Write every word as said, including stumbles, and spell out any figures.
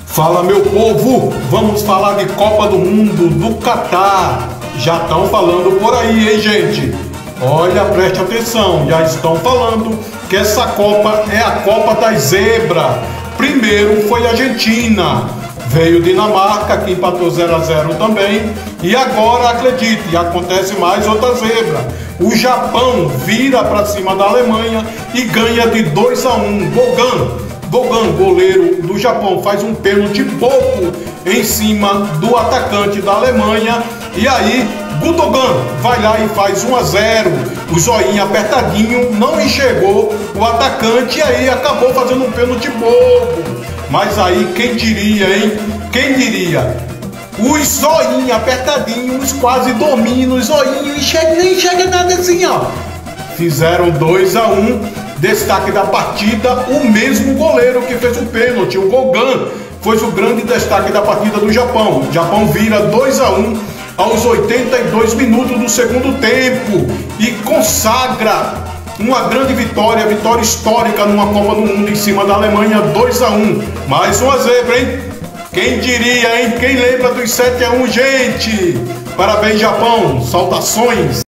Fala, meu povo, vamos falar de Copa do Mundo do Catar. Já estão falando por aí, hein, gente? Olha, preste atenção, já estão falando que essa Copa é a Copa das Zebras. Primeiro foi a Argentina, veio Dinamarca, que empatou zero a zero também. E agora, acredite, acontece mais outra zebra. O Japão vira para cima da Alemanha e ganha de dois a um. Gogan, Gogan, goleiro do Japão, faz um pênalti bobo em cima do atacante da Alemanha. E aí, Gundogan vai lá e faz um a zero. O zoinho apertadinho não enxergou o atacante e aí acabou fazendo um pênalti bobo. Mas aí, quem diria, hein? Quem diria? Os zoinhos apertadinhos, quase dormindo, os zoinhos, enxerga, nem enxerga nada assim, ó. Fizeram dois a um. Destaque da partida, o mesmo goleiro que fez o pênalti, o Gogan, foi o grande destaque da partida do Japão. O Japão vira dois a um aos oitenta e dois minutos do segundo tempo e consagra uma grande vitória, vitória histórica numa Copa do Mundo em cima da Alemanha, dois a um. Mais uma zebra, hein? Quem diria, hein? Quem lembra dos sete a um, gente? Parabéns, Japão. Saudações.